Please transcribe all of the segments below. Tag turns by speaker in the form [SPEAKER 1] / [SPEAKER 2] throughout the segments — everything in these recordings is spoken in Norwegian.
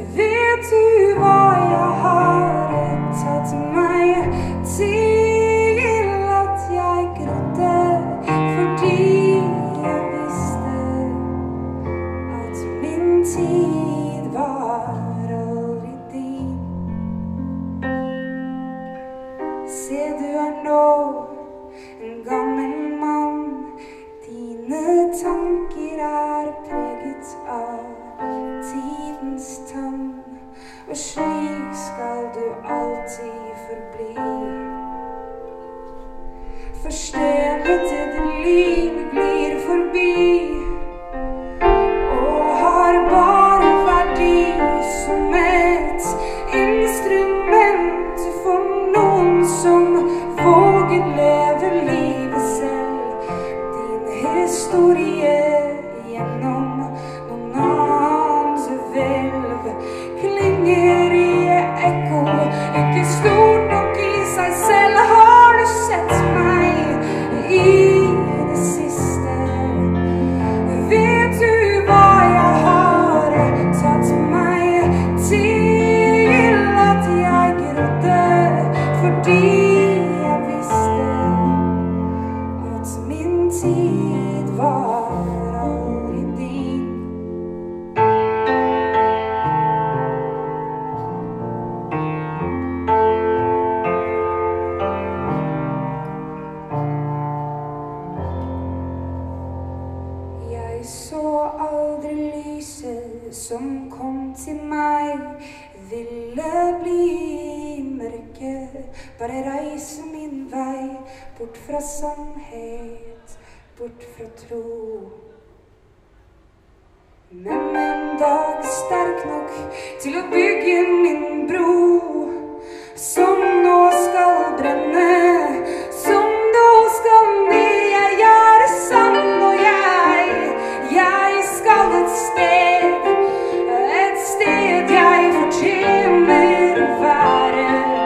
[SPEAKER 1] Vet du hva jeg har tatt meg til at jeg gråtte, fordi jeg visste at min tid var aldri din. Se, du nå en gammel mann, dine tanker preget av tidens tann, og slik skal du alltid forbli. For stedet til ditt liv glir forbi, og har bare verdi som et instrument for noen som våger leve livet selv. Din historie gjennom noen annens hvelv klinger i ekko, ikke stort nok i seg selv. Har du sett meg i det siste? Vet du hva jeg har tatt meg til at jeg gråtte, fordi jeg visste at min tid var aldri din. Jeg så aldri lyset som kom til meg, ville bli i mørket, bare reise min vei, bort fra sannhet, bort fra tro. Men en dag sterk nok til å bygge min bro, som nå skal brenne, som nå skal ned. Jeg er sann, og jeg skal et sted jeg fortjener å være.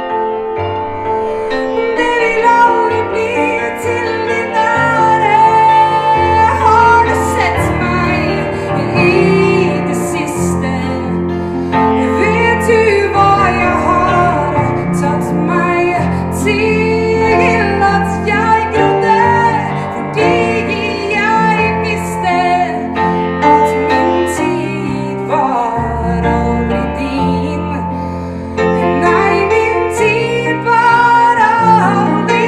[SPEAKER 1] Det vil aldri bli til din ære. Har du sett meg i det siste? Vet du hva jeg har tatt meg til at jeg gråtte, fordi jeg visste at min tid var aldri din. Nei, min tid var aldri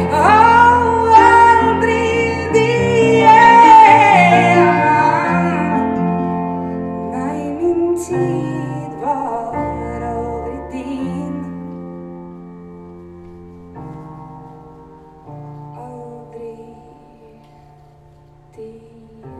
[SPEAKER 1] din. Nei, min tid var aldri din. Aldri din.